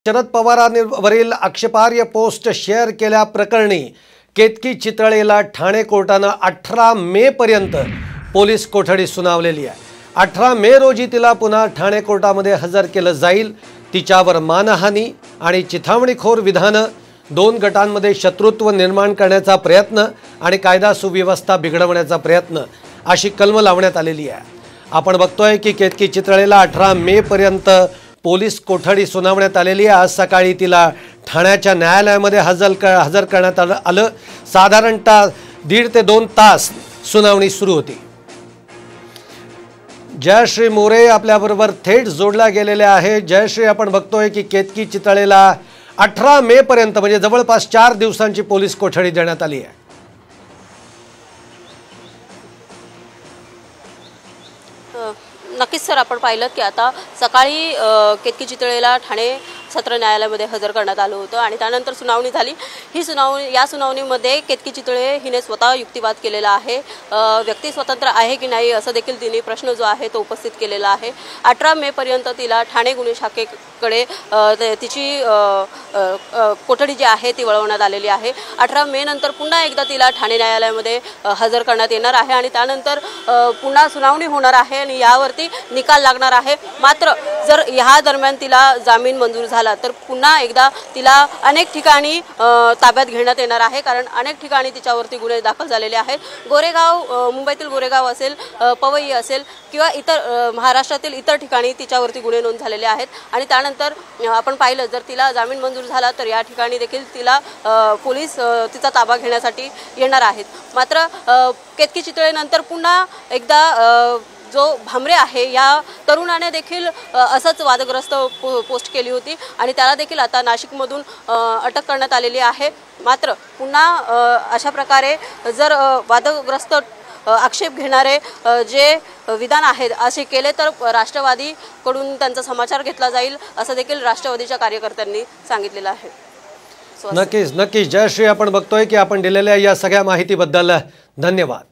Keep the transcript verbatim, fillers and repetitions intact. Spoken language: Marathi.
शरद पवारांवरील आक्षेपार्ह पोस्ट शेअर केल्याप्रकरणी केतकी चितळेला ठाणे कोर्टाने अठरा मे पर्यंत पोलीस कोठडी सुनावलेली आहे। अठरा मे रोजी तिला पुन्हा ठाणे कोर्टामध्ये हजर केलं जाईल। तिच्यावर मानहानी आणि चिथावणीखोर विधानं, दोन गटांमध्ये शत्रुत्व निर्माण करण्याचा प्रयत्न आणि कायदा सुव्यवस्था बिघडवण्याचा प्रयत्न अशी कलम लावण्यात आलेली आहे। आपण बघतोय की केतकी चितळेला अठरा मे पर्यंत पोलीस कोठडी सुनावण्यात आलेली आहे। आज सकाळी तिला ठाण्याच्या न्यायालयामध्ये हजर हजर करण्यात आलं। साधारणतः दीड ते दोन तास सुनावणी सुरू होती। जयश्री मोरे आपल्याबरोबर थेट जोडला गेलेले आहे। जयश्री, आपण बघतोय की केतकी चितळेला अठरा मे पर्यंत म्हणजे जवळपास चार दिवसांची पोलीस कोठडी देण्यात आली आहे। नक्कीच सर, आपण पाहिलं की आता सकाळी केतकी चितळेला ठाणे सत्र न्यायालयामध्ये हजर करण्यात आलं होतं आणि त्यानंतर सुनावणी झाली। ही सुनावणी या सुनावणीमध्ये केतकी चितळे हिने स्वतः युक्तिवाद केलेला आहे। व्यक्ती स्वतंत्र आहे की नाही असं देखील तिने प्रश्न जो आहे तो उपस्थित केलेला आहे। अठरा मे पर्यंत तिला ठाणे गुन्हे शाखेकडे तिची कोठडी जी आहे ती वळवण्यात आलेली आहे। अठरा मे नंतर पुन्हा एकदा तिला ठाणे न्यायालयामध्ये हजर करण्यात येणार आहे आणि त्यानंतर पुन्हा सुनावणी होणार आहे आणि यावरती निकाल लागणार आहे। मात्र जर ह्या दरम्यान तिला जामीन मंजूर झाला तर पुन्हा एकदा तिला अनेक ठिकाणी ताब्यात घेण्यात येणार आहे, कारण अनेक ठिकाणी तिच्यावरती गुन्हे दाखल झालेले आहेत। गोरेगाव, मुंबईतील गोरेगाव असेल, पवई असेल किंवा इतर महाराष्ट्रातील इतर ठिकाणी तिच्यावरती गुन्हे नोंद झालेले आहेत आणि त्यानंतर आपण पाहिलं जर तिला जामीन मंजूर झाला तर या ठिकाणी देखील तिला पोलीस तिचा ताबा घेण्यासाठी येणार आहेत। मात्र केतकी चितळेनंतर पुन्हा एकदा जो भामरे आहे या तरुणाने देखील असंच वादग्रस्त पोस्ट केली होती आणि त्याला देखील आता नाशिकमधून अटक करण्यात आलेली आहे। मात्र पुन्हा अशा प्रकारे जर वादग्रस्त आक्षेप घेणारे जे विधान आहेत असे केले तर राष्ट्रवादीकडून त्यांचा समाचार घेतला जाईल असं देखील राष्ट्रवादीच्या कार्यकर्त्यांनी सांगितलेलं आहे। नक्कीच नक्कीच जयश्री, आपण बघतोय की आपण दिलेल्या या सगळ्या माहितीबद्दल धन्यवाद।